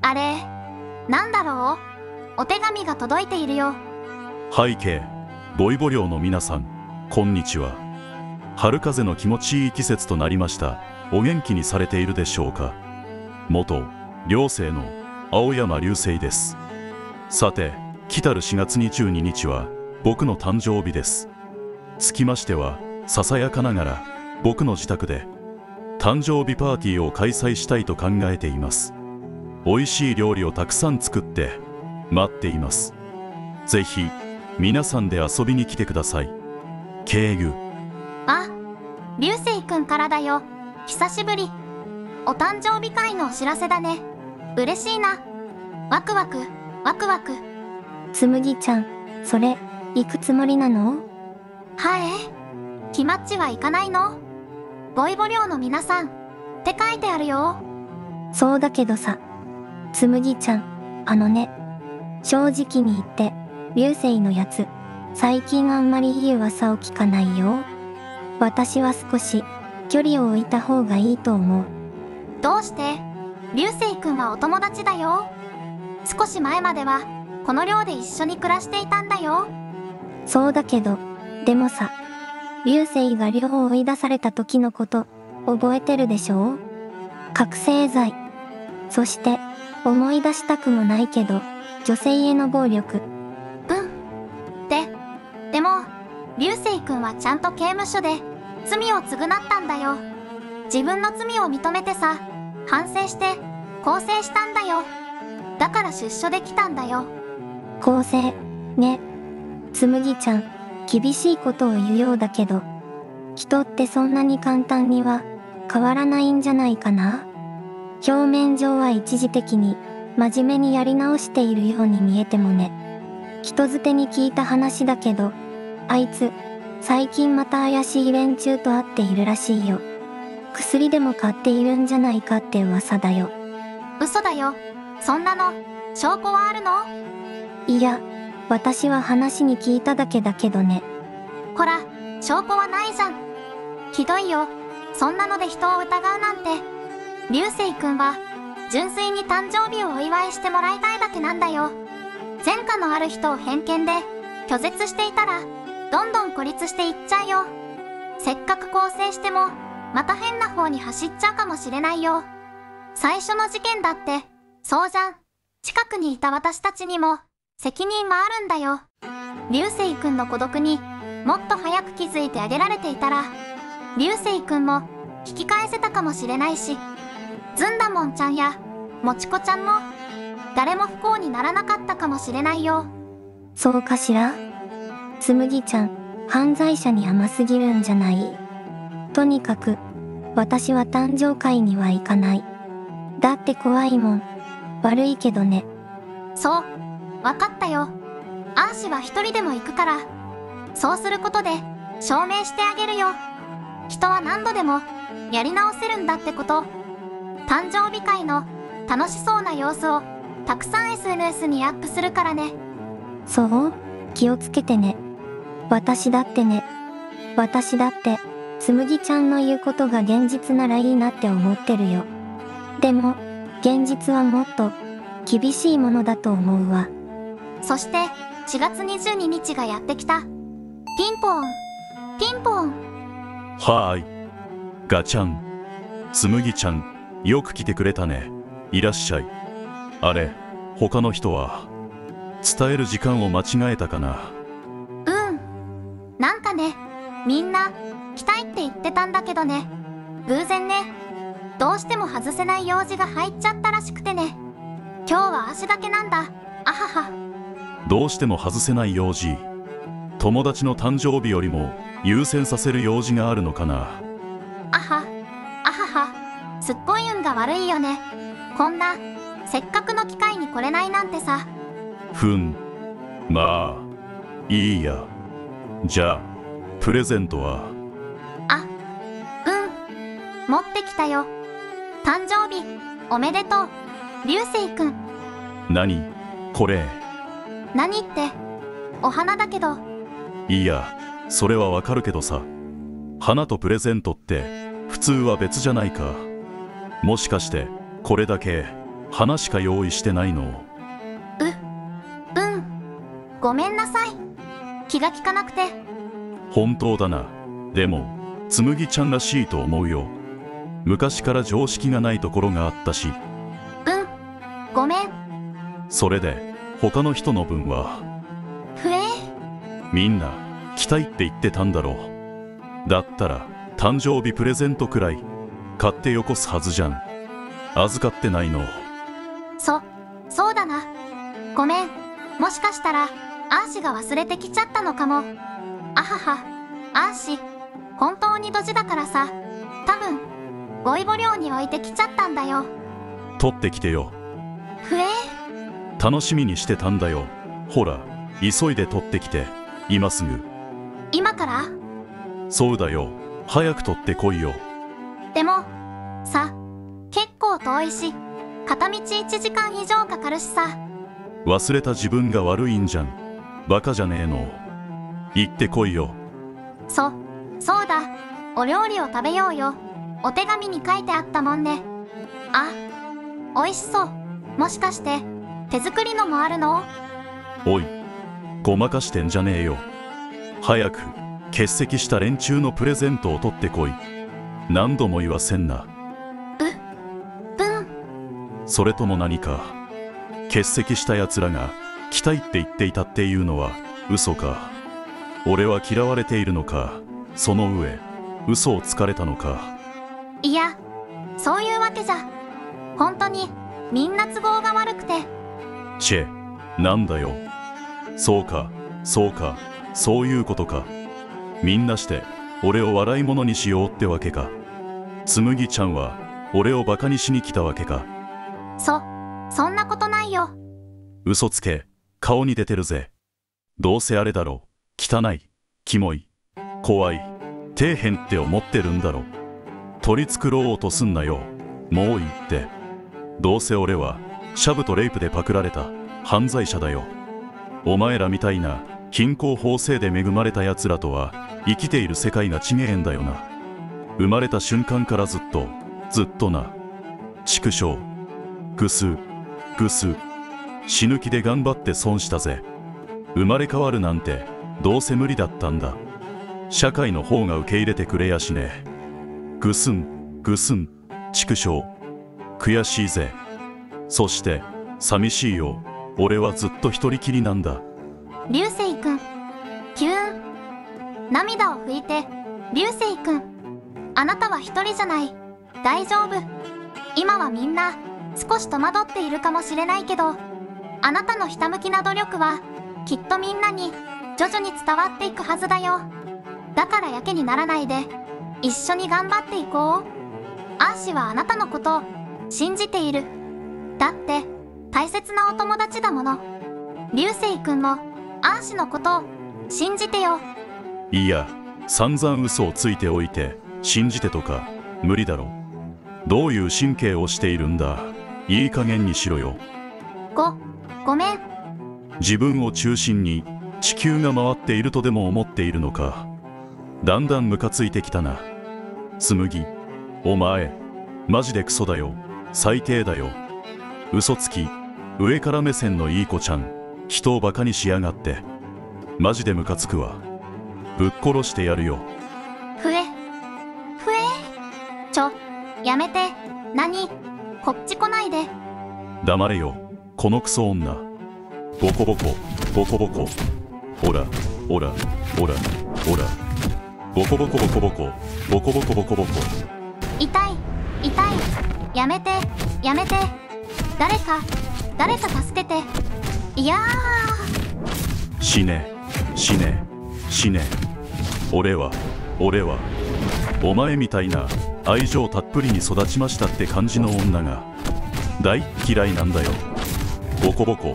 あれ、なんだろう？お手紙が届いているよ。 背景、ボイボ寮の皆さん、こんにちは。春風の気持ちいい季節となりました。お元気にされているでしょうか。元寮生の青山流星です。さて、来たる4月22日は僕の誕生日です。つきましては、ささやかながら僕の自宅で誕生日パーティーを開催したいと考えています。美味しい料理をたくさん作って待っています。ぜひ皆さんで遊びに来てください。敬具。 あ、流星くんからだよ。久しぶり。お誕生日会のお知らせだね。嬉しいな。ワクワクワクワク。 つむぎちゃん、それ行くつもりなの？ はえ、決まっちはいかないの？ボイボ寮の皆さんって書いてあるよ。 そうだけどさ、つむぎちゃん、正直に言って流星のやつ、最近あんまりいい噂を聞かないよ。私は少し距離を置いた方がいいと思う。 どうして？流星くんはお友達だよ。少し前まではこの寮で一緒に暮らしていたんだよ。 そうだけど、でもさ、流星が寮を追い出された時のこと覚えてるでしょ？覚醒剤。そして思い出したくもないけど、女性への暴力。 でも流星くんはちゃんと刑務所で罪を償ったんだよ。自分の罪を認めてさ、反省して更生したんだよ。だから出所できたんだよ。 更生ね。つむぎちゃん、厳しいことを言うようだけど、人ってそんなに簡単には変わらないんじゃないかな。表面上は一時的に真面目にやり直しているように見えてもね。人づてに聞いた話だけど、あいつ最近また怪しい連中と会っているらしいよ。薬でも買っているんじゃないかって噂だよ。 嘘だよ。そんなの証拠はあるの？ いや、私は話に聞いただけだけどね。 ほら、証拠はないじゃん。ひどいよ。そんなので人を疑うなんて。流星くんは純粋に誕生日をお祝いしてもらいたいだけなんだよ。前科のある人を偏見で拒絶していたらどんどん孤立していっちゃうよ。せっかく更生してもまた変な方に走っちゃうかもしれないよ。最初の事件だってそうじゃん。近くにいた私たちにも責任はあるんだよ。流星くんの孤独にもっと早く気づいてあげられていたら、流星くんも引き返せたかもしれないし、ずんだもんちゃんやもちこちゃんも誰も不幸にならなかったかもしれないよ。 そうかしら？つむぎちゃん、犯罪者に甘すぎるんじゃない？とにかく、私は誕生会には行かない。だって怖いもん。悪いけどね。 そう、わかったよ。アーシは一人でも行くから。そうすることで証明してあげるよ。人は何度でもやり直せるんだってこと。誕生日会の楽しそうな様子をたくさん SNS にアップするからね。 そう？気をつけてね。私だって、つむぎちゃんの言うことが現実ならいいなって思ってるよ。でも、現実はもっと厳しいものだと思うわ。 そして4月22日がやってきた。ピンポン、ピンポン。 はーい。ガチャン。つむぎちゃん、よく来てくれたね。いらっしゃい。あれ、他の人は伝える時間を間違えたかな。 なんかね、みんな来たいって言ってたんだけどね。偶然ね、どうしても外せない用事が入っちゃったらしくてね。今日は足だけなんだ。あはは。 どうしても外せない用事。友達の誕生日よりも優先させる用事があるのかな。 あは、あはは。すっごい運が悪いよね。こんなせっかくの機会に来れないなんてさ。 まあいいや。じゃあプレゼントは？ 持ってきたよ。誕生日おめでとう、流星くん。 何これ？ 何ってお花だけど。 いや、それはわかるけどさ、花とプレゼントって普通は別じゃないか。もしかしてこれだけ花しか用意してないの？ ごめんなさい。気が利かなくて。 本当だな。でもつむぎちゃんらしいと思うよ。昔から常識がないところがあったし。 ごめん。 それで他の人の分は？みんな来たいって言ってたんだろう。だったら誕生日プレゼントくらい買ってよこすはずじゃん。預かってないの？ そうだな。ごめん。もしかしたらアーシが忘れてきちゃったのかも。あはは。アーシ本当にドジだからさ。多分ゴイボ寮に置いてきちゃったんだよ。 取ってきてよ。楽しみにしてたんだよ。ほら急いで取ってきて。今すぐ。 今から？ そうだよ。早く取ってこいよ。 でもさ、結構遠いし片道1時間以上かかるしさ。 忘れた自分が悪いんじゃん。バカじゃねえの。行ってこいよ。 そうだ。お料理を食べようよ。お手紙に書いてあったもんね。あ、おいしそう。もしかして手作りのもあるの？ おい、ごまかしてんじゃねえよ。早く欠席した連中のプレゼントを取ってこい。何度も言わせんな。それとも何か欠席したやつらが来たいって言っていたっていうのは嘘か？俺は嫌われているのか？その上嘘をつかれたのか？ いや、そういうわけじゃ。本当にみんな都合が悪くて。 チェ、なんだよ。そうか、そういうことか。みんなして俺を笑い物にしようってわけか。つむぎちゃんは俺をバカにしに来たわけか。 そんなことないよ。 嘘つけ。顔に出てるぜ。どうせあれだろ。汚い、キモい、怖い、底辺って思ってるんだろ。取り繕おうとすんなよ。もういいって。どうせ俺はシャブとレイプでパクられた犯罪者だよ。お前らみたいな貧困法制で恵まれたやつらとは生きている世界が違えんだよな。生まれた瞬間からずっとな。畜生、ぐす死ぬ気で頑張って損したぜ。生まれ変わるなんてどうせ無理だったんだ。社会の方が受け入れてくれやしねえ。ぐすん畜生、悔しいぜ。そして寂しいよ。俺はずっと一人きりなんだ。 流星くん、キューン。涙を拭いて。流星くん、あなたは一人じゃない。大丈夫。今はみんな少し戸惑っているかもしれないけど、あなたのひたむきな努力はきっとみんなに徐々に伝わっていくはずだよ。だからやけにならないで一緒に頑張っていこう。アーシはあなたのことを信じている。だって大切なお友達だもの。流星くんもアーシのことを信じてよ。 いや、散々嘘をついておいて信じてとか無理だろ。どういう神経をしているんだ。いい加減にしろよ。 ごめん。 自分を中心に地球が回っているとでも思っているのか。だんだんムカついてきたな。つむぎ、お前マジでクソだよ。最低だよ。嘘つき、上から目線のいい子ちゃん、人をバカにしやがって。マジでムカつくわ。ぶっ殺してやるよ。 やめて。何？こっち来ないで。 黙れよ、このクソ女。ボコボコほらボコボコ痛い。やめて。誰か助けて。いやー。 死ね。俺はお前みたいな愛情たっぷりに育ちましたって感じの女が大嫌いなんだよ。ボコボコ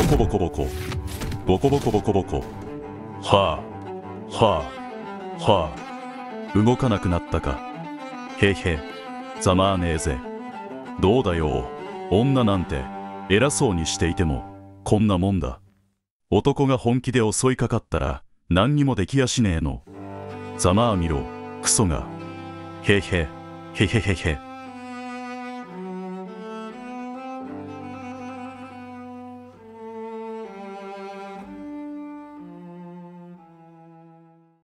はあ動かなくなったか。へへ、ざまあねえぜ。どうだよ、女なんて偉そうにしていてもこんなもんだ。男が本気で襲いかかったら何にもできやしねえの。ざまあみろ、クソが。へへ。